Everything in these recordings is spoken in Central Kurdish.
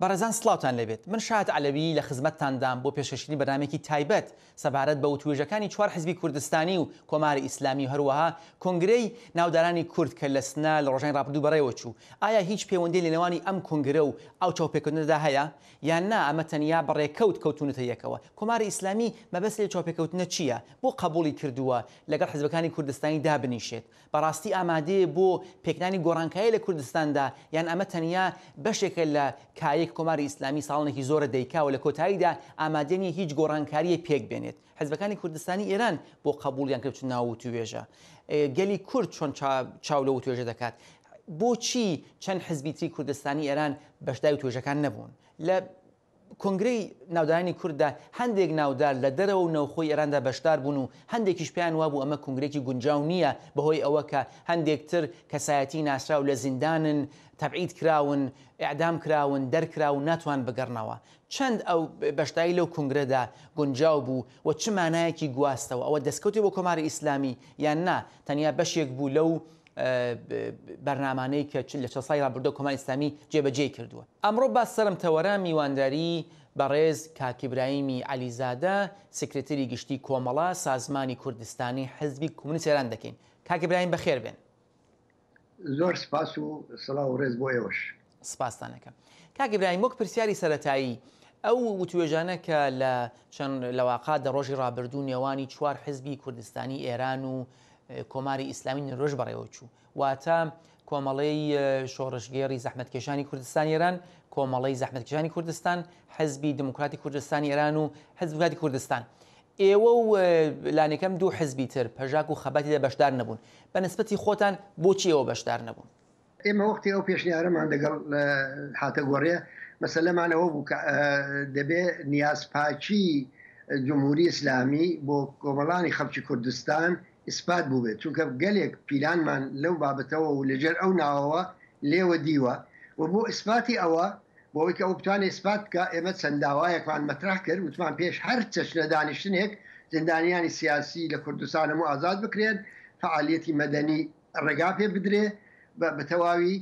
بەڕێزان سڵاوتان لەبێت من شاد عەلەوی لە خزمەتتاندام بۆ پێشکەشتنی بەنامێکی تایبەت سەبارەت بە وتوێژەکانی چوار حزبی کوردستانی و کۆماری ئیسلامی و هەروەها کۆنگرەی ناودارانی کورد کە لە سنە لە ڕۆژانی ڕابردوو بەڕێوە چوو. ئایا هیچ پەیوەندی لە نێوانی ئەم کۆنگرە و ئەو چاوپێکەوتنەدا هەیە یان نا ئەمە تەنیا بەڕێکەوت کەوتونەتە یەکەوە؟ کۆماری ئیسلامی مەبەست لە چاوپێکەوتنە چییە؟ بۆ قبوڵی کردووە لەگەڵ حزبەکانی کوردستانی دابنیشێت؟ بەڕاستی ئامادەیە بۆ پێکدانی گۆڕانکایی لە کوردستاندا یان ئەمە تەنیا بەشێکە لە کایەک کۆماری ئیسلامی ساڵێکی زۆرە دەیکاوە لە کۆتاییدا ئامادە نیە هیچ گۆڕانکاریە پێک بێنێت؟ حزبەکانی کوردستانی ئێران بۆ قبوڵیان کردچ ناو وتوێژە، گەلی کورد چۆن چاو لە وتوێژە دەکات؟ بۆچی چەند حزبی تری کوردستانی ئێران بەشداری وتوێژەکان نەبوون؟ لە کۆنگرەی ناودارانی کورددا هەندێک ناودار لە دەرەوە و نەوخۆی ئێراندا بەشدار بوون و هەندێکیش پێیان وابوو ئەمە کۆنگرێکی گونجاو نییە بەهۆی ئەوە کە هەندێکتر کەسایەتی ناسرا و لە زیندانن، تەبعید کراون، ئیعدام کراون، دەرکراون، ناتوان بگەڕنەوە. چەند ئەو بەشداری لەو کۆنگرەدا گونجاو بوو و چ مانایەکی گواستەوە؟ ئەوە دەستکەوتی بۆ کۆماری ئیسلامی یان نا تەنیا بەشێک بوو لەو بەرنامانەی کە لە چەند ساڵی ڕابردووە کۆماری ئیسلامی جێبەجێ کردووە؟ ئەمڕۆ باس سەرم تەوەرە میوانداری بەڕێز کاک ئیبراهیمی عەلیزادە سکرتێری گشتی کۆمەڵە سازمانی کوردستانی حزبی کۆمونیستی ئێران دەکەین. کاک ئیبراهیم بەخێر بێن. زۆر سپاس و سڵاو و ڕێز بۆ ئێوەش. سپاستان دەکەم. کاک ئیبراهیم وەک پرسیاری سەرەتایی ئەو وتوێژانە کە لە چەند لەواقعدا ڕۆژی ڕابردوو نێوانی چوار حزبی کوردستانی ئێران و کۆماری ئیسلامی ڕۆژ بەڕێوە چوو، واتە کۆمەڵەی شۆڕشگێڕی زەحمەتکێشانی کوردستانی ئێران، کۆمەڵەی زەحمەتکێشانی کوردستان، حزبی دموکراتی کوردستانی ئێران و حزب دموکراتی کوردستان. ئێوە و لانەکەم دوو حزبی تر پەژاک و خەباتیدا بەشدار نەبوون. بە نسبەتی خۆتان بۆچی ئێوە بەشدار نەبوون؟ ئێمە وەختی ئەو پێشنیارەمان لەگەڵ هاتە گۆڕێ مەسەلەمانەوە بوو کە دەبێت نیازپاچی جمهوری ئیسلامی بۆ کۆمەڵانی خەڵکی کوردستان ئیسپات بوو بێت، چونکە گەلێک پیلانمان لەو بابەتەوە و لەژێر ئەو ناوەوە لێوە دیوە و بۆ ئیسپاتی ئەوە بۆەوەی کە ئەو بتوانێت ئیسپات بکە ئێمە چەند داوایەکمان مەترح کرد وتمان پێش هەر چەشنە دانیشتنێک زندانیانی سیاسی لە کوردستان هەموو ئازاد بکرێن، فعالیەتی مەدەنی ڕێگا پێ بدرێ بە تەواوی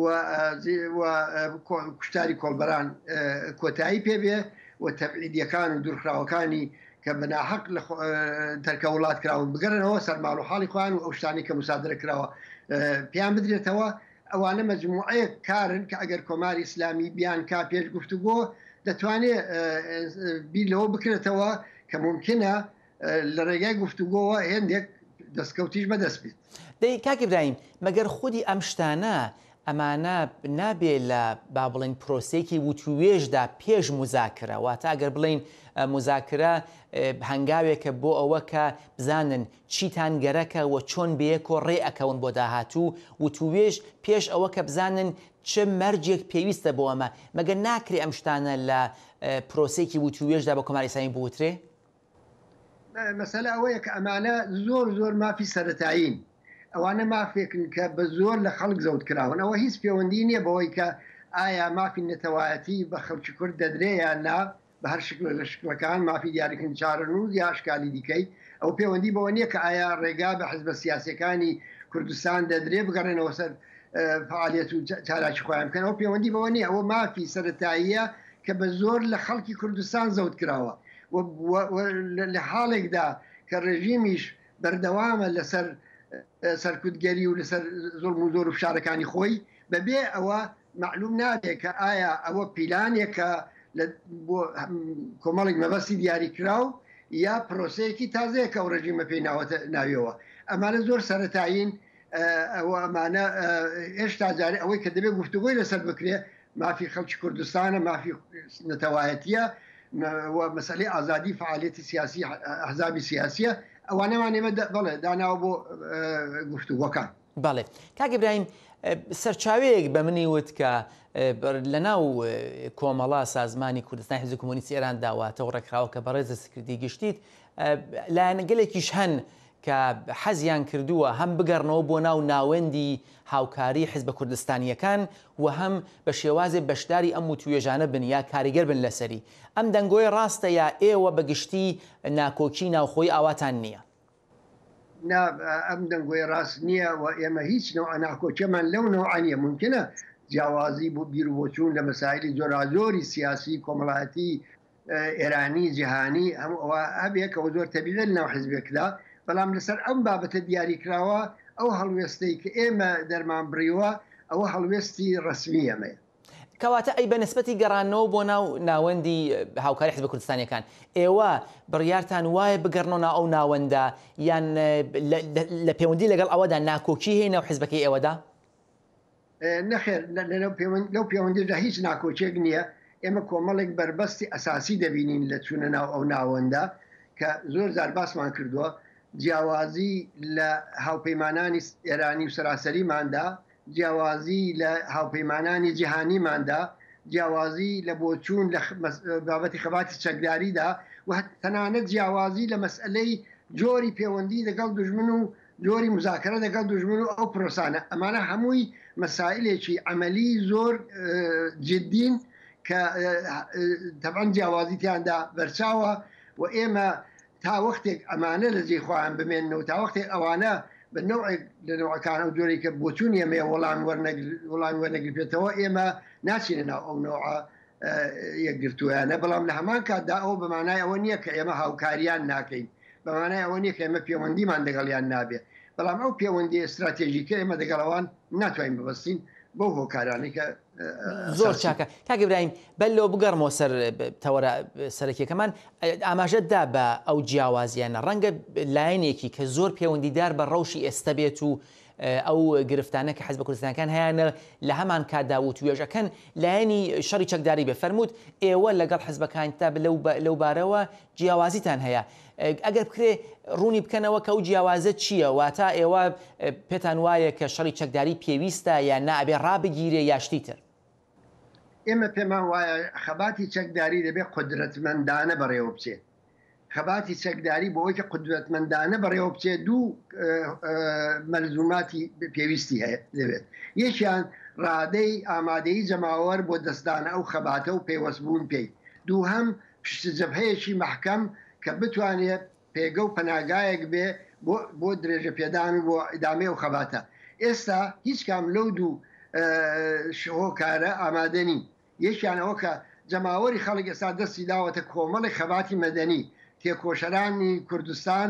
و کوشتاری کۆڵبەران کۆتایی پێبێ و تەبعیدیەکان و دوورخراوەکانی کە بەناحەق لە تەرکە وڵات کراون بگەڕنەوە سەرماڵ و حاڵی خوان و ئەو شتانی کە مسادرە کراوە پیان بدرێتەوە. ئەوانە مەجموعەیە کارن کە ئەگەر کۆماری ئیسلامی بیان کا پێش گفتوگۆ دەتوانێت بیرەوە بکرێتەوە کە ممکنە لە ڕێگای گفتوگۆوە هێندێک دەستکەوتیش بەدەست بێت. دەی کاک ئیبراهیم مەگەر خودی ئەم شتانە ئەمانە نابێت لە با بڵین پرۆسێکی وتوێژدا پێش مزاکرە، واتە ئەگەر بڵین مزاکرە هەنگاوێکە بۆ ئەوە کە بزانن چیتان گەرەکە و چۆن بەیەکۆ ڕێ ئەکەون بۆ داهاتوو، وتوێژ پێش ئەوە کە بزانن چ مەرجێک پێویستە بۆ ئەمە، مەگەر ناکرێ ئەم شتانە لە پرۆسێکی وتوێژدا بە کۆماری ئیسلامی بوترێ؟ مەسەلە ئەوەیە کە ئەمانە زۆر مافی سەرەتایین، ئەوانە مافێکن کە بە زۆر لە خەڵک زەوت کراون. ئەوە هیچ پەیوەندی نییە بەوەی کە ئایا مافی نەتەوایەتی بە خەڵکی کورد دەدرێ یان نا، بە هەر شکل لە شکلەکان مافی دیاریکردن چارەنووس یا ئاشکالی دیکەی. ئەو پەیوەندی بەوە نییە کە ئایا ڕێگا بە حزبە سیاسەکانی کوردستان دەدرێ بگەڕێنەوە سەر فعالیەت و چالاکی خۆیان بکەن. ئەو پەیوەندی بەوە نییە، ئەوە مافی سەرەتاییە کە بە زۆر لە خەڵکی کوردستان زەوت کراوە لە حاڵێکدا کە ڕێژیمیش بەردەوامە لەسەر سەرکوتگەری و لەسەر زۆر و زۆر و فشارەکانی خۆی بەبێ ئەوە معلوم نابێت کە ئایا ئەوە پیلانێکە بۆ کۆمەڵێک مەبەستی دیاری کراو یا پرۆسەیەکی تازەیەکە ئەو ڕێژیمە پێی ناویەوە. ئەمانە زۆر سەرەتایین، ئەوە ئەمانە هێشتا جارێ ئەوەی کە دەبێت گفتوگۆی لەسەر بکرێ مافی خەڵکی کوردستانە، مافی نەتەوایەتیە و مەسەلەی ئازادی فعالیەتی سیاسی ئەحزابی سیاسیە. ئەوانەمان ئێمە بەڵێ داناوە بۆ گفتوگۆکان. بەڵێ کاک ئیبراهیم سەرچاوەیەک بە منی وت کە لەناو کۆمەڵا سازمانی کوردستان حیزب کۆمۆنیستی ئێران داواتە و ڕێکخراوە کە بەڕێزە سکردی گشتیت لایەنگەلێکیش هەن کە حەزیان کردووە هەم بگەڕنەوە بۆ ناو ناوەندی هاوکاری حیزبە کوردستانیەکان و هەم بە شێوازێ بەشداری ئەم وتوێژانە بن یا کاریگەر بن لەسەری. ئەم دەنگۆی ڕاستە یا ئێوە بەگشتی ناکۆکی ناوخۆی ئاواتان نییە؟ ئەم دەنگۆی ڕاست نییە و ئێمە هیچ نەوە ناکۆچەمان لەو نەوعانیە. ممکنە جیاوازی بۆ بیر و بۆچوون لە مەسایلی زۆرازۆری سیاسی کۆمەڵایەتی ئێرانی جیهانی هەموو ئەوە هەبێکەوە زۆر تەبیە لەناو حیزبێکدا بەڵام لەسەر ئەم بابەتە دیاریکراوە ئەو هەڵوێستەی کە ئێمە دەرمان بڕیوە ئەوە هەڵوێستی ڕسمی ئەمەیە. کەواتە ئەی بە نسبەتی گەڕانەوە بۆ ناوەندی هاوکاری حیزب کوردستانیەکان ئێوە بڕیارتان وایە بگەڕنەوە ئەو ناوەندە یان لە پەیوەندی لەگەڵ ئەوەدا ناکۆکی هەیە ناو حیزبەکەی ئێوەدا؟ نەخێر لەو پەیوەندیدا هیچ ناکۆچێک نییە. ئێمە کۆمەڵێک بربەستی ئەساسی دەبینین لە چوونە ناو ئەو ناوەندە کە زۆر زار باسمان کردووە جیاوازی لە هاوپەیمانانی ئێرانی و سەراسەریماندا، جیاوازی لە هاوپەیمانانی جیهانیماندا، جیاوازی لە بۆچوون لە بابەتی خەباتی چەکداریدا و تەنانەت جیاوازی لە مەسئلەی جۆری پەیوەندی لەگەڵ دوژمن و جۆری مزاکرە لەگەڵ دوژمن و ئەو پرۆسانە ئەمانە هەمووی مەسائلێکی عملی زۆر جددین کە تەبعەن جیاوازیتیاندا بەرچاوە و ئێمە تا وەختێک ئەمانە لە جێی خۆیان بمێنەوە تا وەختێک ئەوانە بە نوعێک لە نوعەکان ئەو جۆرێک کە بۆچوون ئێمە وەڵام وەرنەگرێتەوە ئێمە ناچینە ناو ئەو نوعە یەکگرتوویانە بەڵام لە هەمان کاتدا ئەوە بەمانای ئەوە نییە کە ئێمە هاوکاریان ناکەین بەمانای ئەوە نییە کە ئێمە پەیوەندیمان لەگەڵیان نابێت بەڵام ئەو پەیوەندی استراتێژیکە ئێمە لەگەڵەوان ناتوانین ببەستین بۆ هۆکارانی کە زۆر چاکە. کاک ئیبراهیم بەلەوە بگەڕمەوە سەر تەوەرە سەرەکیەکەمان ئاماژەتدا بە ئەو جیاوازیانە ڕەنگە لایەنێکی کە زۆر پەیوەندیدار بە ڕەوشی ئێستا بێت و ئەو گرفتانە کە حیزب کوردستانەکان هەیەە لە هەمان کاتدا و توێژەکەن لایەنی شەڕی چەکداری بێ فەرمووت ئێوە لەگەڵ حیزبەکانتا لەو بارەوە جیاوازیتان هەیە ئەگەر بکرێ ڕوونی بکەنەوە کە ئەو جیاوازە چییە واتە ئێوە پێتان وایە کە شەڕی چەکداری پێویستە یان نابێ ڕابگیرێ یاشتی تر؟ ئێمە پێمان وایە خەباتی چەکداری دەبێت قودرەتمەندانە بەڕێوە بچێت. خەباتی چەکداری بۆ ئەوەی کە قودرەتمەندانە بەڕێوە بچێت دوو مەلزوماتی پێویستی هەیە دەبێت. یەکیان ڕادەی ئامادەیی جەماوەر بۆ دەستدانە ئەو خەباتە و پێوەستبوون پێی. دووهەم پشتجەبهەیەکی محکەم کە بتوانێت پێگە و پەناگایەک بێ بۆ درێژە پێدان و بۆ ئیدامێ و خەباتە. ئێستا هیچ کام لەو دوو هۆکارە ئامادە نین. یەکیان ئەوە کە جەماوەری خەڵک ئێستا دەستی داوەتە کۆمەڵی خەباتی مەدەنی تێکۆشەرانی کوردستان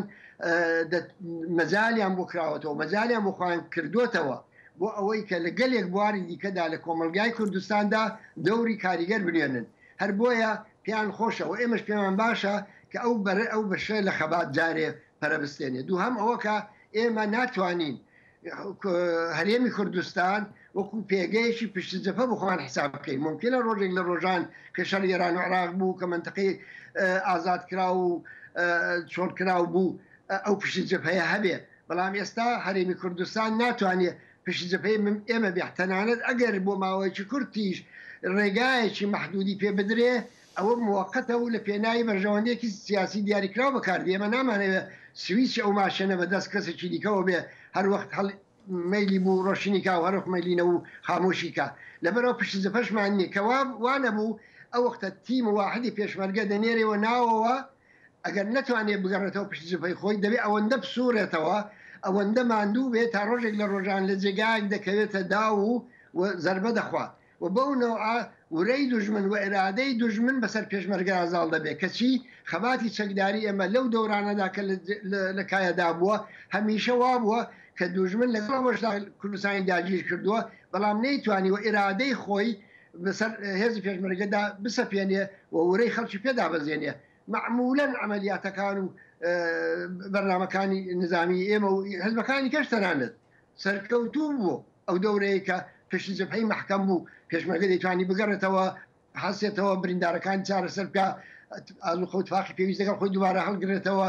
مەجالیان بۆ کراوەتەوە مەجالیان بۆ خۆیان کردوتەوە بۆ ئەوەی کە لە گەلێک بواری دیکەدا لە کۆمەلگای کوردستاندا دەوری کاریگەر بنوێنن. هەر بۆیە پێیان خۆشەوە ئێمەش پێمان باشە کە ئەو بەشە لە خەبات جارێ پەرەبستێنێ. دووهەم ئەوە کە ئێمە ناتوانین هەرێمی کوردستان وەکو پێگەیەکی پشتجەبهە بخۆیان حساب بکەین. ممکنە ڕۆژێک لە ڕۆژان کە شەڕی ئێران و عێراق بوو کە منتەقەی ئازادکرا و چۆڵکراو بوو ئەو پشتجەبهەیە هەبێ بەڵام ئێستا هەرێمی کوردستان ناتوانێت پشتجەبهەی ئێمە بێتەنانەت ئەگەر بۆ ماوەیەکی کورتیش ڕێگایەکی محدودی پێ بدرێ ئەوە موقەتە و لە پێناوی بەرژەوەندێکی سیاسی دیاریکراوە بەکاردێ ئێمە نامانەوێت سویچ ئەو ماشێنە بەدەست کەسێکی دیکەەوە بێ هەر وەخت مەلی بوو ڕۆشنیکا و هەرخ مەلینە و خامۆشیکە لەبەرەوە پشتجەبهەشمان نییە کە وانە بوو ئەو وەختە تیم واحدی پێشمەرگە دەنێرەوە ناوەوە ئەگەر نتوانێت بگەڕێتەوە پشتجەبهەی خۆی دەبێت ئەوەندە بسوورێتەوە ئەوەندە ماندوو بێت تا ڕۆژێک لە ڕۆژان لە جێگایك دەکەوێتە دا و زەربە دەخوات و بەو نەوعە ورەی دوژمن و ئێرادەی دوژمن بەسەر پێشمەرگە ئازاڵ دەبێت کەچی خەباتی چەکداری ئێمە لەو دەورانەدا کە لە کایەدا بووە هەمیشە وا بووە کە دوژمن لەگەڵ بەشدا کوردستانی داگیر کردووە بەڵام نەیتوانی و ئێرادەی خۆی بەسەر هێزی پێشمەرگەدا بسەپێنێ و ورەی خەڵکی پێدا بەزێنێ. معمولاً عملیاتەکان و بەرنامەکانی نظامی ئێمە و حزبەکانی کەش تەنانەت سەرکەوتوو بوو ئەو دەورەیە کە پشتجەبهەی محکەم بوو پێشمەرگە دەیتوانی بگەڕێتەوە حەسێتەوە بریندارەکان چارەسەر بکە ئالوخەوتفاقی پێویست لەگەڵ خۆی دوبارە هەڵگرێتەوە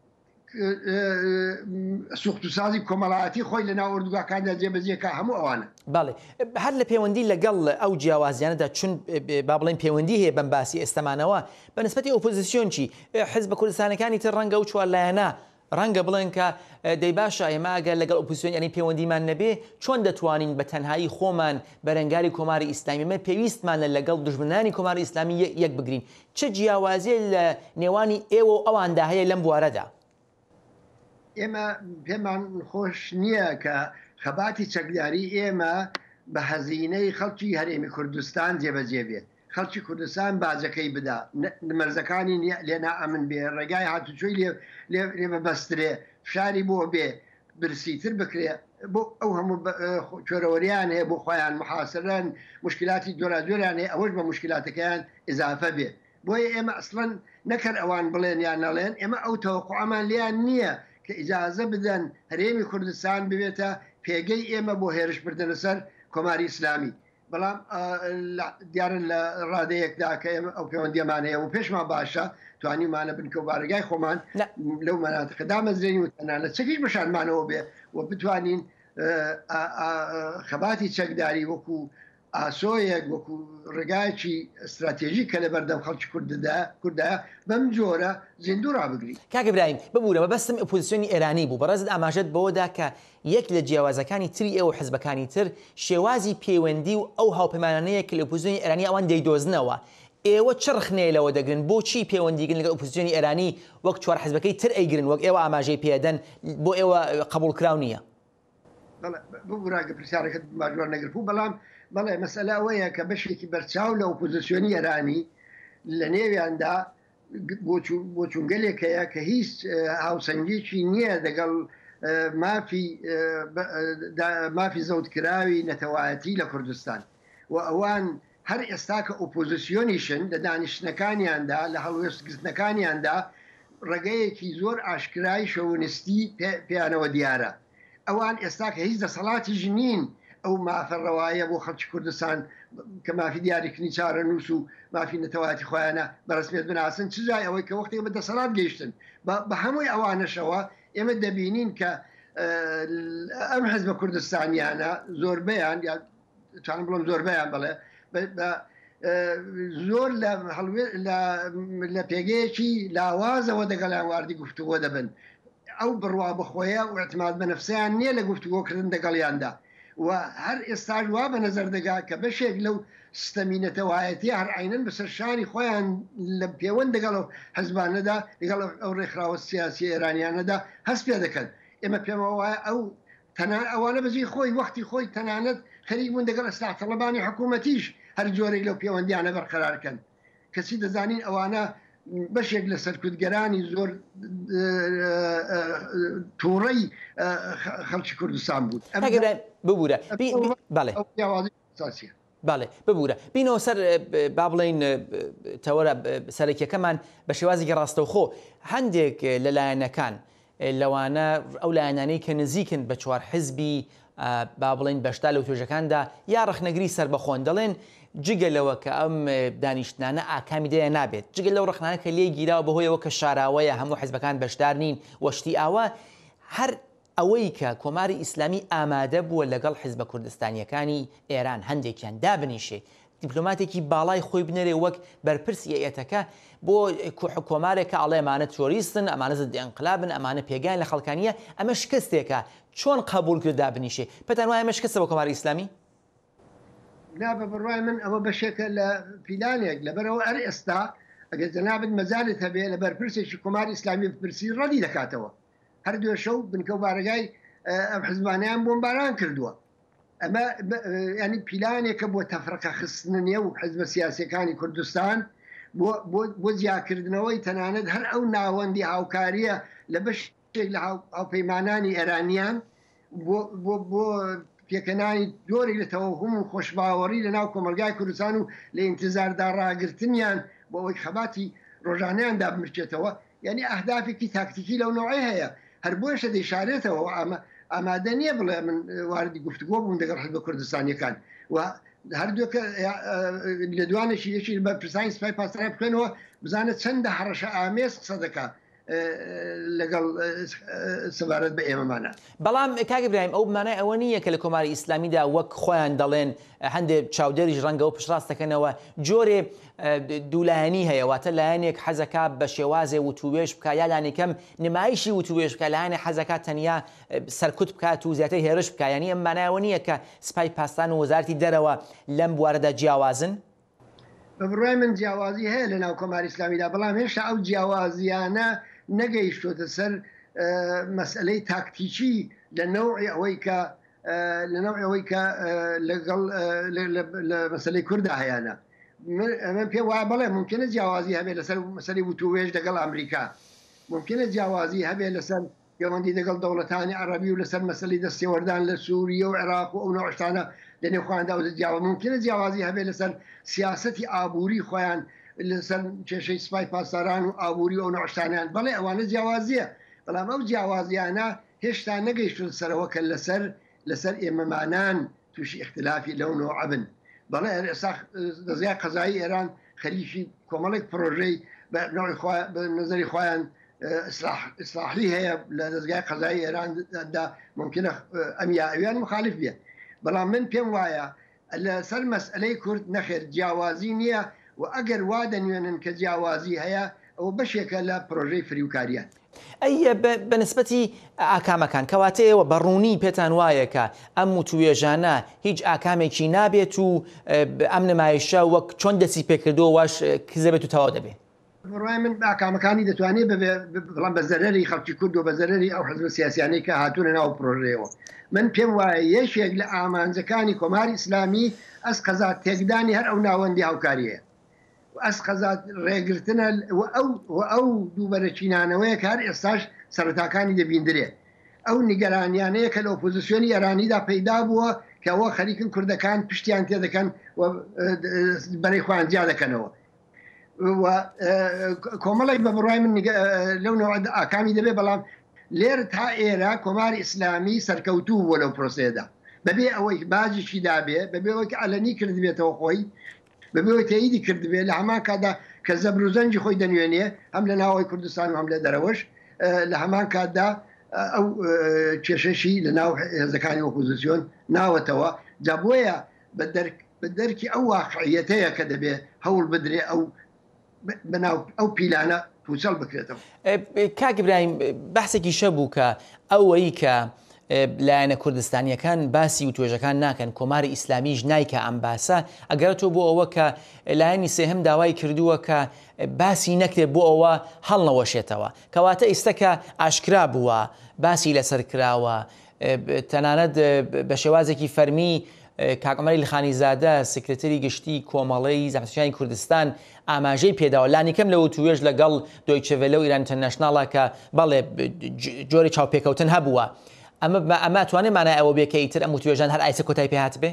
سوخت و سازی کۆمەڵایەتی خۆی لە ناو ئوردوگاکاندا جێبەجێکە هەموو ئەوانە. باڵێ هەر لە پەیوەندی لەگەڵ ئەو جیاوازیانەدا چون با بڵێن پەیوەندی هەیە بەم باسی ئێستەمانەوە بە نسبەتی ئۆپۆزیسیۆن چی حیزبە کوردستانەکانی تر ڕەنگە و چوارلایەنە ڕەنگە بڵێن کە دەی باشە ئێمە ئەگەر لەگەڵ ئۆپۆزیسیۆن یعنی پەیوەندیمان نەبێ چۆن دەتوانین بە تەنهایی خۆمان بەرەنگاری کۆماری ئیسلامی ئێمە پێویستمانە لەگەڵ دوژمنانی کۆماری ئیسلامی یەک بگرین چه جیاوازیە لە نێوانی ئێوە و ئەواندا هەیە لەم بوارەدا؟ ئێمە پێمان خۆش نییە کە خەباتی چەکداری ئێمە بە هەزینەی خەڵکی هەرێمی کوردستان جێبەجێ بێ خەڵکی کوردستان بازەکەی بدا مەرزەکانی لێ نائەمن بێ ڕێگای هاتوچۆی لێ بەبەسترێ فشاری بۆ بێ برسیتر بکرێ بۆ ئەو هەموو چۆرەوەریان هەیە بۆ خۆیان محاسرەن مشکلاتی جۆران هەیە ئەوەش بە مشکلاتەکەیان ئضافە بێ بۆیە ئێمە ئەسڵەن نەکرد ئەوان بڵێن یان نەڵێن ئێمە ئەو تەوەقوعەمان لیان نییە کە ئیجازە بدەن هەرێمی کوردستان ببێتە پێگەی ئێمە بۆ هێرشبردنە سەر کۆماری ئیسلامی بەڵام دیارن لە ڕادەیەکدا کە ئێمە ئەو پەیوەندیەمان هەیە و پێشمان باشە توانیمانە بنکە و بارگای خۆمان لەو مەناتەکەدا مەزرێنی و تەنانەت چەکیش بەشانمانەوە بێ و بتوانین خەباتی چەکداری وەکو ئاسۆیەک وەکو ڕێگایکی استراتێژی کە لە بەردەم خەڵکی کوردایە بەم جۆرە زیندوو ڕابگری. کاک برایم ببوورە بەبەستم ئۆپۆزیسیۆنی ئێرانی بوو بەڕێزت ئاماژەت بەوەدا کە یەک لە جیاوازەکانی تری ئێوە حزبەکانی تر شێوازی پەیوەندی و ئەو هاوپەیمانانەیە کە لە ئۆپۆزیسیۆنی ئێرانی ئەوان دەیدۆزنەوە ئێوە چ ڕخنەیە لەوە دەگرن بۆچی پەیوەندیگرن لەگەڵ ئۆپۆزیسیۆنی ئێرانی وەک چوار حزبەکەی تر ئەیگرن وەک ئێوە ئاماژەی پێدەن بۆ ئێوە قبولکراو نییە؟ بگوراگە پرسیارەکەت ماجوار نەگرفوو بەڵام بەڵێ مەسئلە ئەوەیە کە بەشێکی بەرچاو لە ئۆپۆزیسیۆنی ئێرانی لە نێویاندا بۆ چونگەلێکەیە کە هیچ هاوسەنگێکی نییە دەگەڵ مافی زەوتکراوی نەتەوایەتی لە کوردستان و ئەوان هەر ئێستا کە ئۆپۆزیسیۆنیشن لە دانیشتنەکانیاندا لە هەڵوێستگرتنەکانیاندا ڕێگەیەکی زۆر ئاشکرای شەونستی پێیانەوە دیارە ئەوان ئێستا کە هیچ دەسەڵاتی ژنین ئەو مافەڕەوایە بۆ خەڵکی کوردستان کە مافی دیاریکردنی چارە نووس و مافی نەتەواتی خۆیانە بەڕسمێت بناسن چ جای ئەوەی کە وەختی بە دەسەڵات گەیشتن بە هەمووی ئەوانەشەوە ئێمە دەبینین کە ئەم حزبە کوردستانیانە زۆربیان توانم بڵم زۆربیان بڵێ زۆر لە پێگەیەکی لاوازەوە دەگەڵیان واردی گفتوگۆ دەبن ئەو بڕوا بخۆیە و اعتماد بە نەفسیان نییە لە گفتوگۆکردن دەگەڵیاندا و هەر ئێستاژ وا بە نەزەر دەگا کە بەشێک لەو ستەمینەتەوایەتی هەر عینەن بەسەر شانی خۆیان لە پەیوەند دەگەڵ و حەزبانەدا لەگەڵ ئەو ڕێکخراوە سیاسی ئێرانیانەدا هەست پێ دەکەن ئێمە پێمە وایە ئەو ئەوانە بەزی خۆی وەختی خۆی تەنانەت خەریک بوون دەگەڵ ئەستا تەڵەبانی حکوومەتیش هەر جۆرێک لەو پەیوەندیانە بەرقەرارکەن کەسی دەزانین ئەوانە بەشێک لە سەرکوتگەرانی زۆر تووڕەی خەڵکی کوردستان بوو ببوورە باڵێ ببوورە بینەوە سەر با بڵین تەوەرە سەرەکیەکەمان بە شێوازێکی ڕاستەوخۆ هەندێک لەلایەنەکان لەوانە ئەو لایەنانەی کە نزیکن بە چوار حزبی با بڵین بەشدا لەو توێژەکاندا یا ڕخنەگری سەربەخۆن دەڵێن جگەلەوە کە ئەم دانیشتانە ئاکامی دەیە نابێت جگەل لەو ڕخنانە کە لێ گیراوە بەهۆیەوە کە شاراوەیە هەموو حزبەکان بەشدار نین وەشتی ئاوا هەر ئەوەی کە کۆماری ئیسلامی ئامادە بووە لەگەڵ حزبە کوردستانیەکانی ئێران هەندێکیان دابنیشێ دیپلۆماتێکی باڵای خۆی بنەرێ وەک بەرپرسی ئەیەتەکە بۆ کۆمارێکە ئەڵێ ئەمانە تۆریستن ئەمانە زەد ئەنقلابن ئەمانە پێگان لە خەڵکانیە ئەمە شکستێکە چۆن قبول کرد دابنیشێ پێتان وایە ئەمە شکستە بۆ کۆماری ئیسلامی؟ نا بە بڕوای من ئەوە بەشێکە لە پیلانێک لەبەرەوە ئەر ئێستا ئەگەر جەنابەت مەجالت هەبێ لە بەرپرسێکی کۆماری ئیسلامی بپرسی ڕەدی دەکاتەوە هەر دوێ شەو بنکە و بارگای ئەم حزبانیان بۆمباران کردووە ئەمە ینی پیلانێکە بۆ تەفرەقە خستنیە و حزبە سیاسیەکانی کوردستان بۆ جیاکردنەوەی تەنانەت هەر ئەو ناوەندی هاوکاریە لە بەشێک لە هاوپەیمانانی ئێرانیان بۆ پێکەنانی دۆرێک لە تەوەهم و خۆشباوەڕی لە ناو کۆمەلگای کوردستان و لە ئینتزاردا ڕاگرتنیان بۆ ئەوەی خەباتی ڕۆژانەیاندا بمرچێتەوە یعنی ئەهدافێکی تاکتیکی لەو نوعی هەیە هەر بۆشە دەیشارێتەوە ئامادە نییە بڵێ من واردی گفتوگۆ بووم دەگەڵ حزبە کوردستانیەکان و هەردووکە لە دوانێکی یەکی بە پرسانی سوپای پاسەرای بکەنەوە بزانێت چەندە هەڕەشە ئامێز قسە دەکات لەگەڵ سەبارەت بە ئێمەمانە بەڵام کاک برایم ئەو بمانای ئەوە نییە کە لە کۆماری ئیسلامیدا وەک خۆیان دەڵێن هەندێک چاودێریش ڕەنگە و پشتڕاست دەکەنەوە جۆرێ دوولایەنی هەیە واتە لایەنێک حەزەکە بە شێوازێ وتوێژ بکە یا لایەنێکەم نمایشی وتوێژ بکە لایەنێ حەزەکە تەنیا سەرکوت بکات و زیاتر هێرش بکە یعنی ئەم مانایەوە نییە کە سپای پاسدان و وەزارەتی دەرەوە لەم بوارەدا جیاوازن بە بڕوای من جیاوازی هەیە لە ناو کۆماری ئیسلامیدا بەڵام هێشتا ئەو جیاوازیانە نەگەیشتۆتە سەر مەسئلەی تاکتیکی لە نەوعی ئەوەی کە لەنەوە ئەوەی کە لەگەڵ مەسلەی کووردا هەیەە من پێ وایە بڵێ ممکنە جیاوازی هەبێت لەسەر مەسەلی وتوێژ لەگەڵ ئەمریکا ممکنە جیاوازی هەبێت لەسەر پەیوەندی لەگەڵ دەوڵەتانی عەرەبی و لەسەر مەسەلی دەستێوەردان لە سووریە و عێراق و ئەو نەوەشتانە لە نێوخۆیاندا و جیاوە ممکنە جیاوازی هەبێت لەسەر سیاسەتی ئابووری خۆیان لەسەر کێشەی سوپای پاسداران و ئابووری و ئەو نەوەشتانیان بەڵێ ئەوانە جیاوازیە بەڵام ئەو جیاوازیانە هێشتا نەگەیشتون سەرەوە کە لەسەر ئێمەمانان تووشی اختلافی لەو نۆعە بن بەڵێ دەزای قەزایی ئێران خەریکی کۆمەڵێک پرۆژەی بە نظری خۆیان ئیسلاحی هەیە لە دەستگای قەزایی ئێراندا ممکنە ئەم یاویان مخالف بێت بەڵام من پێم وایە لەسەر مەسئلەی کورد نەخێر جیاوازی نییە و ئەگەر وا دەنوێنن کە جیاوازی هەیە ئەو بەشێکە لە پرۆژەی فریوکاریان ئەیە بەنسبەتی ئاکامەکان کەواتەیەوە بەڕوونی پێتان وایە کە ئەم وتوێژانە هیچ ئاکامێکی نابێت و ئەم نمایشە وەک چۆن دەسی پێکردەوە واش کزەبێت و تەواو دەبێت بڕای من ئاکامەکانی دەتوانێت بەڵام بە زەرری خەڵکی کورد و بە زەرری ئەو حزب سیاسیانەی کە هاتوونە ناو پرۆژەیەوە من پێم وایە یەکێک لە ئامانجەکانی کۆماری ئیسلامی ئەس قەزات تێکدانی هەر ئەو ناوەندی هاوکاریەیە ئەس قەزات ڕێگرتنە ئەو دووبەرەچینانەوەیە کار ئێستاش سەرەتاکانی دەبیندرێت ئەو نیگەرانیانەیە کە لە ئۆپۆزیسیۆنی ئێرانیدا پەیدا بووە کە ئەوە خەریکن کوردەکان پشتیان تێ دەکەن بەرەی خۆیان جیا دەکەنەوە کۆمەڵێک بە بڕای من لەو ئاکامی دەبێت بەڵام لێر تا ئێرە کۆماری ئیسلامی سەرکەوتوو بووە لەو پرۆسەیەدا بەبێ ئەوەی باجیشی دابێ بەبێ ئەوەی کە ئەلەنی کردبێتەوە خۆی بەبێەوەی تاییدی کردبێت لە هەمان کاتدا کە زەبروزەنجی خۆی دەنوێنێ هەم لە ناوەی کوردستان و هەم لە دەرەوەش لە هەمان کاتدا ئەو کێشەشی لە ناو هێزەکانی ئۆپۆزیسیۆن ناوەتەوە جا بۆیە بە دەرکی ئەو واقعیەتەیە کە دەبێ هەوڵ بدرێ بەناو ئەو پیلانە پوچەڵ بکرێتەوە کاک ئیبراهیم بەحسێکی شە بوو کە ئەوەی کە لایەنە کوردستانیەکان باسی و توێژەکان ناکەن کۆماری ئیسلامیش نایکە ئەم باسە ئەگەرێتەوە بۆ ئەوە کە لایەنی سێهم داوای کردووە کە باسی نەکرێت بۆ ئەوە هەڵنەوەشێتەوە کەواتە ئیستەکە ئاشکرا بووە باسی لەسەر کراوە تەنانەت بە شێوازێکی فەرمی کاک عومەری خانیزادە سکرتەری گشتی کۆمەڵەی زەمەتەکانی کوردستان ئاماژەی پێداوە لانیکەم لە وتوێژ لەگەڵ دۆیچە ڤێلە و ئیران ئینتەرنەشناڵە کە بەڵێ جۆری چاوپێکەوتن هەبووە ئەمە توانێت مانای ئەوە بێ کە ئیتر ئەم وتوێژان هەر ئایسە کۆتای پێهات بێ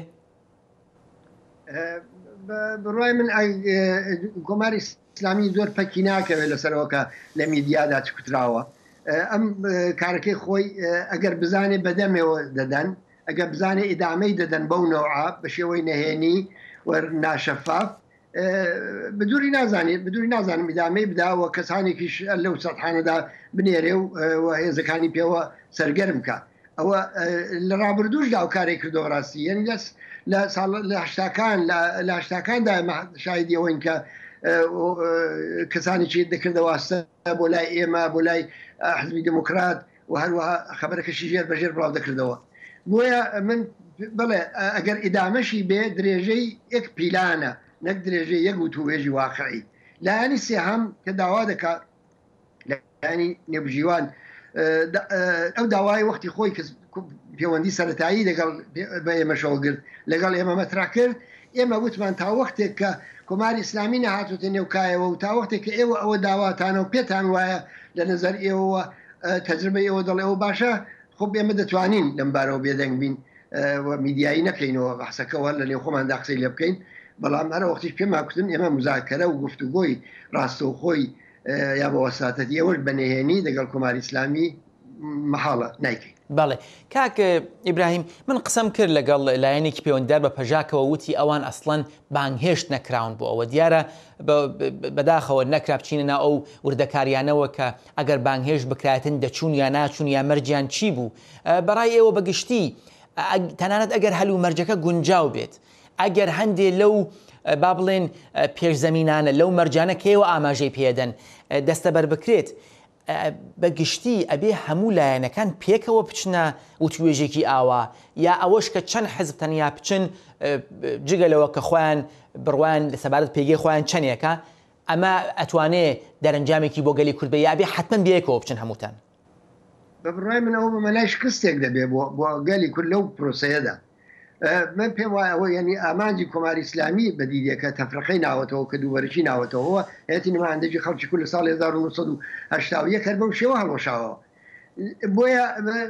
بڕای من کۆماری ئیسلامی زۆر پەکی ناکەوێت لەسەرەوەکە لە میدیادا چکوتراوە ئەم کارەکەی خۆی ئەگەر بزانێ بەدەمێەوە دەدەن ئەگەر بزانێ ئیدامەی دەدەن بەو نەوعە بە شێوەی نەهێنی و ناشەفاف بدووری نازانم ئیدامەی بداوە کەسانێکیش لەو سەحانەدا بنێرێ و هێزەکانی پێوە سەرگەرم کە ئەوە لە ڕابردووشدا ئەو کارێک کردەوە ڕاستی یعنی لە هەشتاکاندا شایدی ئەوەین کە کەسانێکی دەکردەوەستە بۆ لای ئێمە بۆ لای حزبی دموکرات و هەروەها خەبەرەکەشی ژێر بەژێر بڵاو دەکردەوە بۆیە من بڵێ ئەگەر ئیدامەشی بێ درێژەی یەک پیلانە نەک درێژەی یەک وتوێژی واقعی لایەنی سێهەم کە داوا دەکات لایەنی نێبژیوان ئەو داوای وەختی خۆی پەیوەندی سەرەتایی لەگەڵ بە ئێمەشەوە گرت لەگەڵ ئێمە مەترا کرد ئێمە وتمان تا وەختێک کە کۆماری ئیسلامی نەهاتوتە نێوکایەوە و تا وەختێک کە ئێوە ئەوە داواتانە و پێتان وایە لە نظر ئێوە تەجربە ئێوە دەڵێ ئەوە باشە خۆ ئێمە دەتوانین لەم بارەوە بێدەنگ بین میدیایی نەکەینەوە بەحسەکەەوە لە نێو خۆمان داقسەی لێ بکەین بەڵام هەرە وەختیش پێماکوتن ئێمە مزاکەرە و گفتوگۆی ڕاستەوخۆی یا بە وەساتەتی ئێوەش بەنهێنی لەگەڵ کۆماری ئیسلامی مەحاڵە نایکەین بەڵێ کاک ئیبراهیم من قسەم کرد لەگەڵ لایەنێکی پەیوەندیدار بە پەژاکەوە وتی ئەوان ئەسڵەن بانگهێشت نەکراون بۆ ئەوە دیارە بەداخەوە نەکرا بچینە ئەو وردەکاریانەوە کە ئەگەر بانگهێشت بکرایەتن دەچوون یا ناچوون یا مەرجیان چی بوو بەڕای ئێوە بەگشتی تەنانەت ئەگەر هەلو مەرجەکە گونجاو بێت ئەگەر هەندێک لەو با بڵێن پێشزەمینانە لەو مەرجانە کێوە ئاماژەی پێدەن دەستە بەر بکرێت بەگشتی ئەبێ هەموو لایەنەکان پێکەوە بچنە وتوێژێکی ئاوا یا ئەوەش کە چەند حزب تەنیا بچن جگەلەوە کە خۆیان بڕوان لە سەبارەت پێگەی خۆیان چەندێکە ئەمە ئەتوانێ دەرەنجامێکی بۆ گەلی کورد بێ یا بێ حتمما بێکەوە بچن هەمووتان بە بڕای من ئەوە بەمەلای شکستێک دەبێ بۆ گەلی کورد لەو پرۆسەیەدا. من پێم وایە ئەوە ینی ئامانجی کۆماری ئیسلامی بەدیدێکە تەفرەقەی ناوەتەوە کە دووبەرشی ناوەتەوە هەیەتی نمایندەجی خەڵکی کورد لە ساڵی 1970 کە بەو شێوە هەڵۆشاوە. بۆیە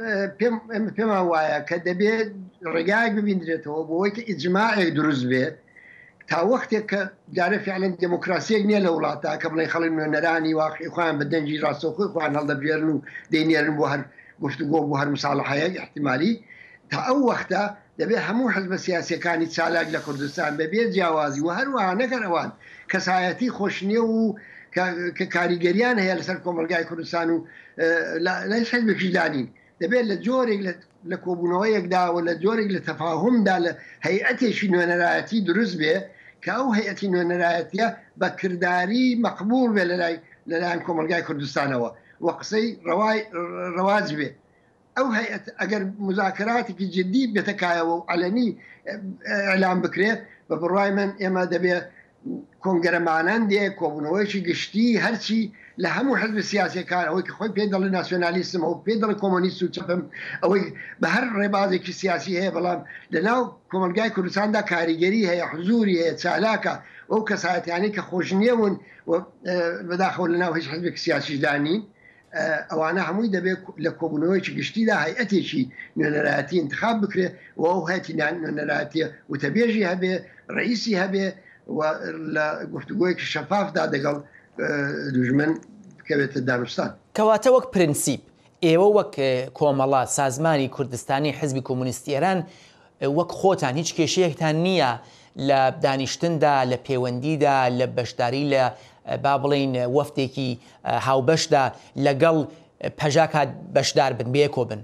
پێمان وایە کە دەبێت ڕێگایك ببیندرێتەوە بۆەوەی کە ئیجماعێک دروست بێت تا وەختێک کە جارە فعلەن دموکراسیەک نییە لە وڵاتە کە بڵێ خەڵک نوێنەرانی واقعی خۆیان بە دەنجی ڕاستەوخۆی خۆیان هەڵدەبژێرن و دەینێرن بۆ هەر گفتوگۆ بۆ هەر مساڵحەیە احتیمالی تا ئەو وەختە دەبێت هەموو حزب سیاسیەکانی چالاک لە کوردستان بەبێت جیاوازی و هەروەها نەکەنەوان کەسایەتی خۆشنیە و کە کاریگەریان هەیە لەسەر کۆمەلگای کوردستان و لای حزبێکی دانین دەبێت لە جۆرێک لە کۆبوونەوەیەکدا و لە جۆرێک لە تەفاهمدا لە هەیئەتێکی نوێنەرایەتی دروست بێ کە ئەو هەیئەتی نوێنەرایەتیە بە کردداری مەقبول بێ لەلایەن کۆمەلگای کوردستانەوە و قسەی ڕەواج بێ. ئەو هەیئەت ئەگەر مذاکراتێکی جدی بێتەکایەوە و علەنی ئەعلام بکرێت بە بڕای من ئێمە دەبێت کۆنگەرەمانان دێ کۆبوونەوەیکی گشتی هەرچی لە هەموو حزب سیاسیەکان ئەوەی کە خۆی پێ دەڵی ناسیۆنالیستم ئەو پێ دەڵی کۆمۆنیست و چەپم ئەوەی بە هەر ڕێبازێکی سیاسی هەیە بەڵام لەناو کۆمەلگای کوردستاندا کاریگەری هەیە حزوری هەیە چالاکە ئەو کەسایەتیانی کە خۆشنیەون بەداخەوە لەناو هیچ حزبێکی سیاسیدانین ئەوانە هەمووی دەبێت لە کۆبوونەوەیکی گشتیدا هەیئەتێکی نوێنەرایەتی انتخاب بکرێت و ئەو هەیەتی نوێنەرایەتیە وتەبێژی هەبێ ڕئیسی هەبێ و لە گفتوگۆیەکی شەفافدا دەگەڵ دوژمن بکەوێتە دانوستان. کەواتە وەک پرینسیپ ئێوە وەک کۆمەڵە سازمانی کوردستانی حزبی کۆمونیستی ئێران وەک خۆتان هیچ کێشەیەکتان نییە لە دانیشتندا لە پەیوەندیدا لە بەشداری لە با بڵین وەفتێکی هاوبەشدا لەگەڵ پەژاکات بەشدار بن بێکۆ بن.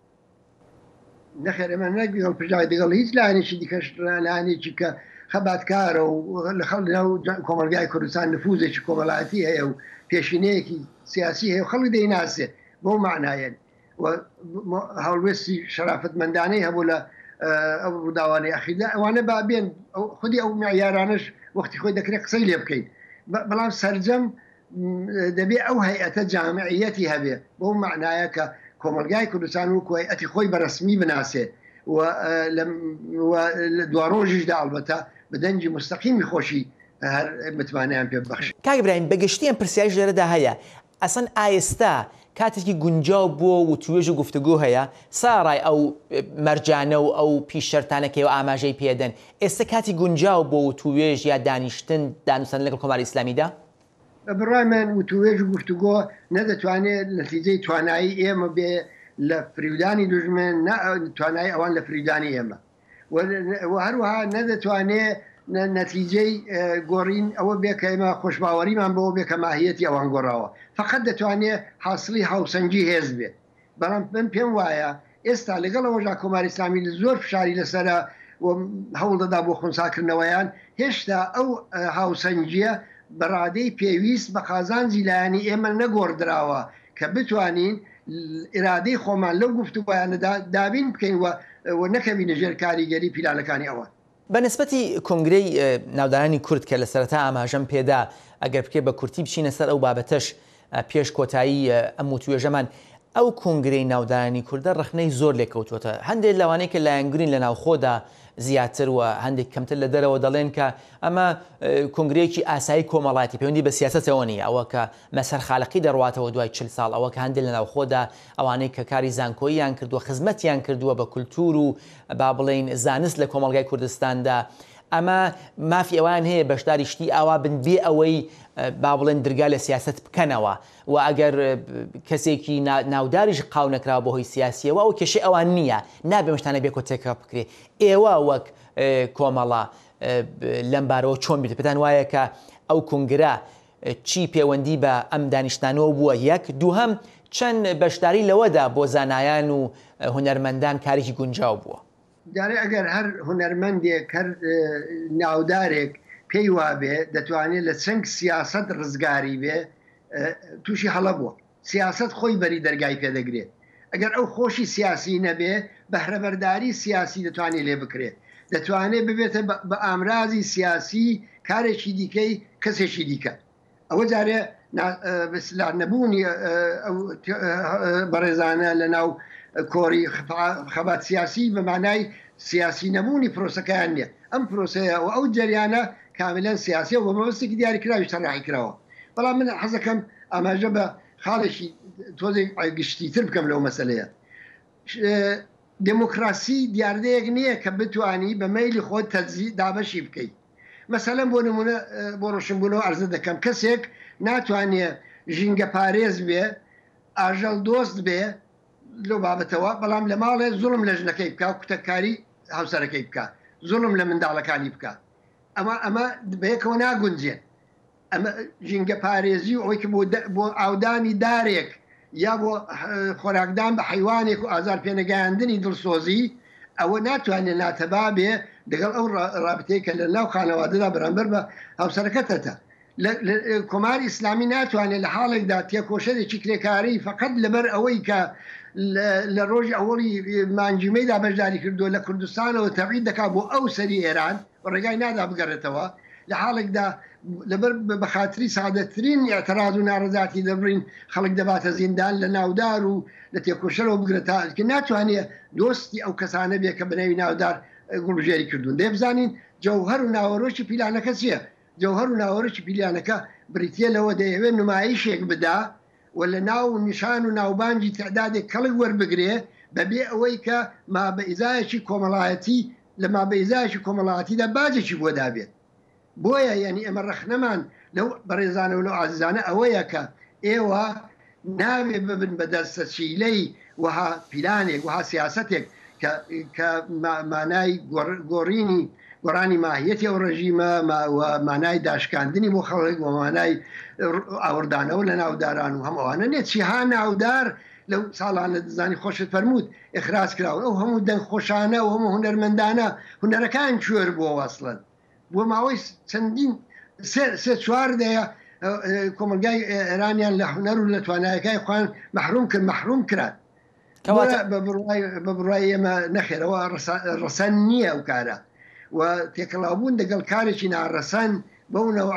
نەخێر ئەمە نەگەڵ پژای دەگەڵ هیچ لایەنێکی دیکەش لایەنێکی کە خەباتکارە و لە خەڵ کۆمەلگای کوردستان نفوذێکی کۆمەڵایەتی هەیە و پێشینەیەکی سیاسی هەیە و خەڵک دەیناسێت بۆ معنایەن هەڵوێستی شەرافەتمەندانەی هەبوو لە ئەو ڕووداوانەی ئەخیردا ئەوانە بابێن خودی ئەو معیارانش وەختی خۆی دەکرێت قسەی لێ بکەین بەڵام سەرجەم دەبێت ئەو هەیئەتە جامعیەتی هەبێ بۆ معنایە کە کۆمەلگای کوردستان و هەیئەتی خۆی بەرەسمی بناسێت و دوا ڕۆژیشدا ئەڵبەتە بە دەنجی مستەقیمی خۆشی هەر متمانیان پێ ببەخش. کاک برایم بەگشتیان پرسیاریش لێرەدا هەیە ئەسەن ئایستا کاتێکی گونجاو بووە و توێژ و گفتوگۆ هەیە ساڕای ئەو مەرجانە و ئەو پیشەرتانەکەی و ئاماژەی پێدەن ئێستا کاتی گونجاو بۆ و توێژ یا دانیشتن دانووسان لەگەڵ کۆماری ئیسلامیدا بەڕای من و توێژ و گفتوگۆ نەدەتوانێت نەتیجەی توانایی ئێمە بێ لە فریودانی دوژمن توانایی ئەوان لە فریودانی ئێمە و هەروەها نەدەتوانێت نەتیجەی گۆڕین ئەوە بێ کە ئێمە خۆشباوەریمان بەوە بێ کە ماهیەتی ئەوان گۆڕاوە فقط دەتوانێت حاصلی هاوسەنگی هێز بێت بەڵام من پێم وایە ئێستا لەگەڵ ئەوەژا کۆماری ئیسلامی زۆر فشاری لەسرە هەوڵ دەدا بۆ خۆنساکردنەوەیان هێشتا ئەو هاوسەنگیە بەڕادەی پێویست بە قازانجی لایەنی ئێمە نەگۆڕدراوە کە بتوانین ئێرادەی خۆمان لەو گفتوگۆیانەدا دابین بکەین و نەکەوی نەژێر کاریگەری پیلانەکانی ئەوە. بەنسبەتی کۆنگرەی ناودارانی کورد کە لە سەرەتا ئاماژەم پێدا ئەگەر بکێ بە کورتی بچینە سەر ئەو بابەتەش پێش کۆتایی ئەم توێژەمان ئەو کۆنگرەی ناودارانی کوردە ڕخنەی زۆر لێکەوتوتە هەندێک لەوانەیە کە لایەنگرین لە ناوخۆدا زیاتر و هەندێک کەمتر لە دەرەوە دەڵێن کە ئەمە کۆنگرەیەکی ئاسایی کۆمەڵاتی پەیوەندی بە سیاسەتەوە نیە ئەوە کە مەسەر خاڵقی دەڕواتەوە دوای 40 ساڵ ئەوە کە هەندێک لە ناوخۆدا ئەوانەی کە کاری زانکۆییان کردووە خزمەتیان کردووە بە کولتور و با بڵێن زانست لە کۆمەلگای کوردستاندا ئەمە مافی ئەوان هەیە بەشداری شتی ئاوا بن بێ ئەوەی با بڵێن دەرگا لە سیاست بکەنەوە و ئەگەر کەسێکی ناوداریش قاو نەکراوە بە هۆی سیاسیەوە ئەو کێشەی ئەوان نییە نابێ مشتانە بێ کۆتێکە بکرێ ئێوە وەک کۆمەڵە لەم بارەوە چۆن بیت پێتان وایە کە ئەو کۆنگرە چی پەیوەندی بە ئەم دانیشتانەوە بووە یەک دووهەم چەند بەشداری لەوەدا بۆ زانایان و هونەرمەندان کارێکی گونجاو بووە جارێ ئەگەر هەر هونەرمەندێک هەر ناودارێک پێی وابێ دەتوانێت لە چەند سیاست ڕزگاری بێ تووشی هەڵە بووە سیاست خۆی بەری دەرگای پێدەگرێت ئەگەر ئەو خۆشی سیاسی نەبێ بەهرەبەرداری سیاسی دەتوانێت لێ بکرێت دەتوانێت ببێتە بە ئامرازی سیاسی کارێکی دیکەی کەسێکی دیکە ئەوە جارێ نەبوونی بەڕێزانە لە ناو کۆری خەبات سیاسی بە مانای سیاسی نەبوونی پرۆسەکەیان نییە ئەم پرۆسەیە و ئەو جریانە کاملەن سیاسی و مەبەستێکی دیاریکراوی شەڕاحی کراوە بەڵام من حەزەکەم ئاماژە بە خاڵێکی تۆزێک گشتیتر بکەم لەو مەسەلەیە دموکراسی دیاردەیەک نییە کە بتوانی بە مەیلی خۆت دابەشی بکەیت مەسەلەن بۆ نمونە بۆ ڕۆشنبوونەوە عەرزە دەکەم کەسێک ناتوانێت ژینگە پارێز بێ ئاژەڵ دۆست بێ لەو بابەتەوە بەڵام لە ماڵێ زوڵم لە ژنەکەی بکە و کوتەکاری هاوسەرەکەی بکە زوڵم لە منداڵەکانی بکە ئەمە بەیەکەوە ناگونجێن ئەمە ژینگە پارێزی و ئەوەی کە بۆ ئاودانی دارێک یا بۆ خۆراکدان بە حیوانێک و ئازار پێنەگەیاندنی دڵسۆزی ئەوە ناتوانێت ناتەبا بێ لەگەڵ ئەو ڕابطەیە کە لە ناو خانەوادەدا بەرامبەر بە هاوسەرەکەتە کۆماری ئیسلامی ناتوانێت لە حاڵێکدا تێکۆشەرێکی کرێکاری فقط لەبەر ئەوەی کە لە ڕۆژی ئەوڵی مانجیمەیدا بەشداری کردو لە کوردستانەوە تەبعید دەکات بۆ ئەو سەری ئێران و ڕێگای نادا بگەڕێتەوە لە حاڵێکدا لەبەر بە خاتری سادەترین ئاعتراض و ناڕەزاتی دەبڕین خەڵک دەباتە زیندان لە ناودار و لە تێکۆشەرەوە بگرێتە کە ناتوانێت دۆستی ئەو کەسانە بێ کە بنەوی ناودار گوڵژێری کردوون دەبزانین جەوهەر و ناوەڕۆکی پیلانەکە چییە جەوهەر و ناوەڕۆکی پیلانەکە بریتە لەوە دەیەوێت نمایشێک بدا و لە ناو نیشان و ناوبانجی تعدادێک کەڵک وەربگرێ بەبێ ئەوەی کە مابەئیزایەکی کۆمەڵایەتی لە مابەئیزایەکی کۆمەڵایەتیدا باجێکی بۆ دابێت بۆیە یعنی ئەمە ڕەخنەمان لەو بەڕێزانە و لەو ئازیزانە ئەوەیە کە ئێوە ناوێ ببن بە دەستە چیلەی وها پیلانێک وها سیاستێک کە مانای گۆڕانی ماهیەتی ئەو ڕژیمە مانای داشکاندنی بۆ خەڵک و مانای ئاوردانەوە لە ناوداران و هەمووانە نێت چیها ناودار لەو ساڵانە دەزانی خۆشت فەرمووت ئەخراج کراوە ئەو هەموو دەنگ خۆشانە و هەموو هونەرمەندانە هونەرەکان کوێر بۆ وەسڵن بۆ ماوەی چەندین سێ چوار دەیە کۆمەلگای ئێرانیان لە هونەر و لە توانایەکەی خوان محروم کرد بە بڕای ئێمە نەخێرەوە ڕەسەن نییە ئەو کارە و تێکەڵاوبوون دەگەڵ کارێکی ناڕەسەن بەونەوە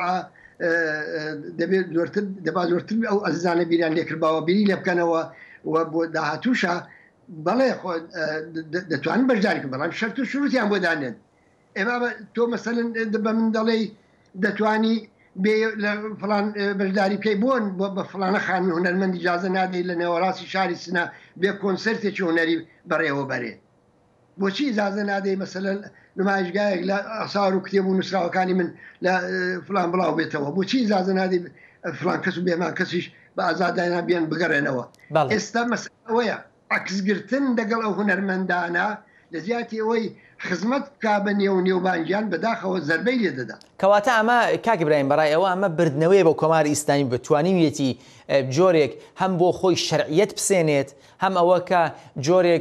دەبا زۆرتر ئەو ئەزانە بیریان لێکردباوە بیری لێ بکەنەوە و بۆ داهاتووشە بەڵێ دەتوانن بەشداریکن بەڵام شەرت و شروعیان بۆ دانێن ئێمە تۆ مەسەلەن بە من دەڵێ دەتوانی لە فلان بەشداری پێی بۆن بە فلانە خانمی هونەرمەندی ئیجازە نادەی لە نێوەڕاستی شاری سنە بێ کۆنسەرتێکی هونەری بەڕێوە بەرێ بۆچی ئیجازە نادەی مەسەلەن نمایشگایەک لە ئەسار و کتێب و نووسراوەکانی من لە فلان بڵاو بێتەوە بۆچی ئیجازە نادەی فلان کەس و بێمان کەسیش بە ئازادانە بێن بگەڕێنەوە ئێستا مەسەلەیە عکسگرتن دەگەڵ ئەو هونەرمەندانە لە زیاتی ئەوەی خزمەت کا بە نێو نێوبانجیان بەداخەوە زەربەی لێ دەدا کەواتە ئەمە کاک برایم بەڕای ئەوە ئەمە بردنەوەی بۆ کۆماری ئیسلامی بتوانیویەتی جۆرێک هەم بۆ خۆی شەرعیەت بسێنێت هەم ئەوە کە جۆرێک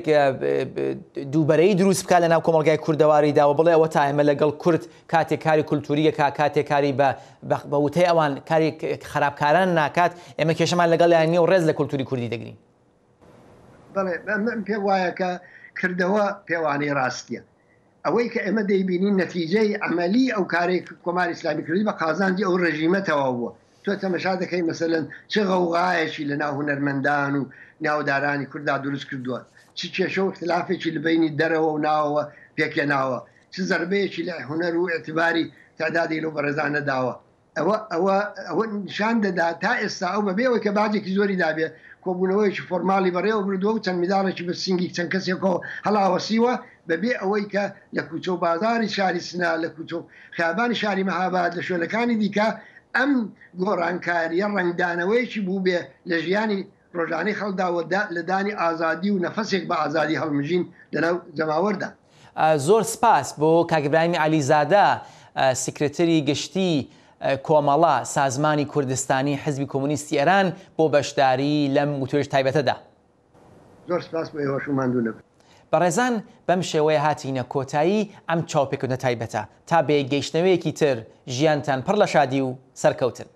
دووبەرەی دروست بکات لە ناو کۆمەلگای کوردەواریدا و بڵێ ئەوە تا ئێمە لەگەڵ کورد کاتێک کاری کولتوریە کاتێک کاری بە وتەی ئەوان کاری خراپکاران ناکات ئێمە کێشەمان لەگەڵیان نیە و ڕێز لە کولتوری کوردی دەگرین بەڵێ پێ وایە کە کردەوە پێوانەی ڕاستیە ئەوەی کە ئێمە دەیبینین نەتیجەی ئەمەلی ئەو کارێک کۆماری ئیسلامی کردی بە قازانجی ئەو ڕژیمەتەوە بووە تۆ تەمەشا دەکەی مەسەلەن چه غەوغایەکی لە ناو هونەرمەندان و ناودارانی کووردا دروست کردووە چ کێشە و اختلافێکی لە بینی دەرەوە و ناوەوە پێکێناوە چ زەربەیەکی لە هونەر و ئێتیباری تعدادی لەو بەڕێزانە داوە ئەوە نیشان دەدا تا ئێستا ئەو بەبێەوەی کە باجێکی زۆری دابێت کۆبوونەوەیکی فۆرماڵی بەڕێوە بردووە و چەند میداڵێکی بە سینگی چەند کەسێکەوە هەڵاوەسیوە بەبێ ئەوەی کە لە کوچە و بازاری شاری سنا لە کوچە و خیابانی شاری مەهاباد لە شوێنەکانی دیکە ئەم گۆڕانکاریە ڕنگدانەوەیکی بوو بێ لە ژیانی ڕۆژانەی خەڵداوە لە دانی ئازادی و نەفەسێک بە ئازادی هەڵمژین لەناو جەماوەردا زۆر سپاس بۆ کاک ئیبراهیمی عەلیزادە سکرتەری گشتی کۆمەڵە سازمانی کوردستانی حزبی کۆمونیستی ئێران بۆ بەشداری لەم وتوێژ تایبەتەدا زۆر سپاس بۆ ئێوەش ماندوو نەبن بەڕێزان بەم شێوەیە هاتینە کۆتایی ئەم چاوپێکردنە تایبەتە تا بێگەیشتنەوەیەکی تر ژیانتان پڕ لە شادی و سەرکەوتن